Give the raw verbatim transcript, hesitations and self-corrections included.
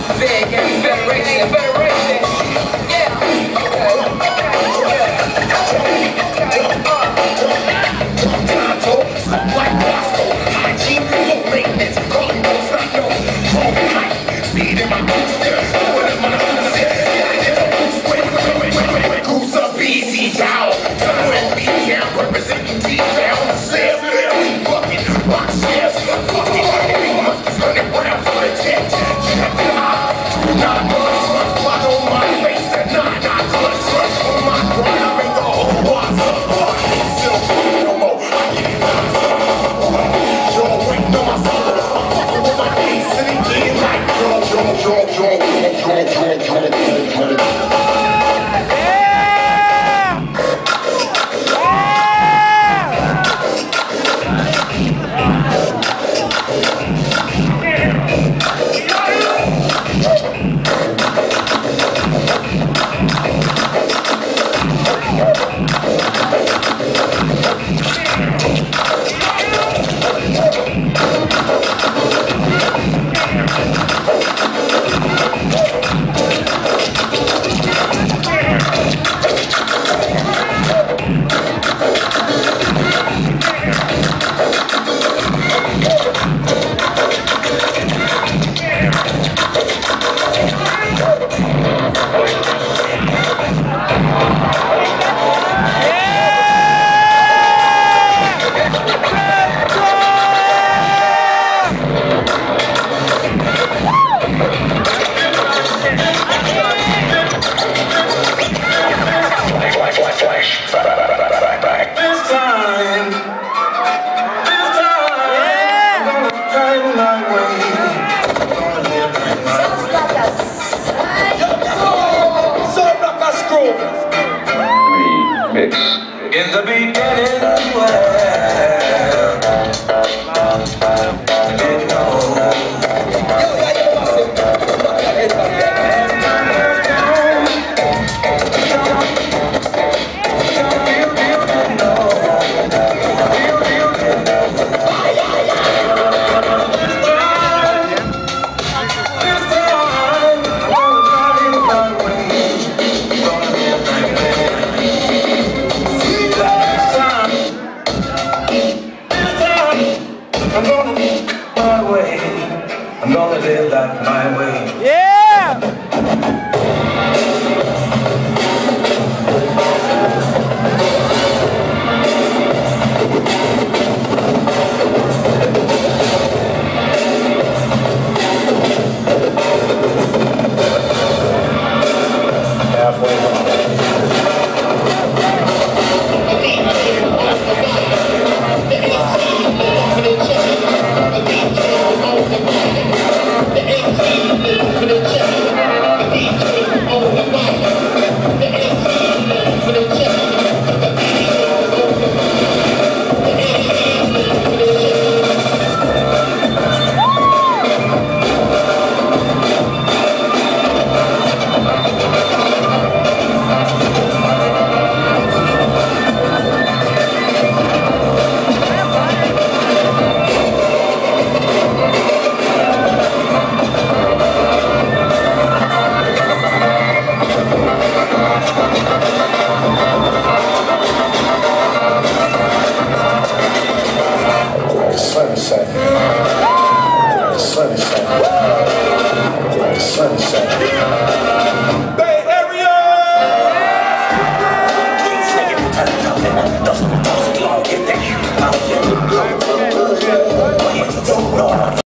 Big and Federation, Federation. Yeah, okay, okay, yeah. Okay, uh. Tonto, some white Bosco, high cheap, low maintenance, calling no stop, no. Wrong height, speed in my boots, there's no one in my boots, yeah. Wait, wait, wait, wait, wait, wait, goose up, easy down. Come and be down, representing deep down the stairs. We bucket, rock stairs, bucket, we must turn it round for the tent. Not much, much blood on my face, and not, not much rush on my grind. I make the whole what's up, what? Still no more, I get it out. Y'all waiting on my soul, I'm fucking with my knees, sitting in like y'all, y'all, y'all, y'all, y'all, y'all, y'all, y'all, y'all. In the beginning, well, didn't know. I'm gonna live my way. I'm gonna live that my way. Yeah! Halfway home. Sunset. Sunset. Sunset.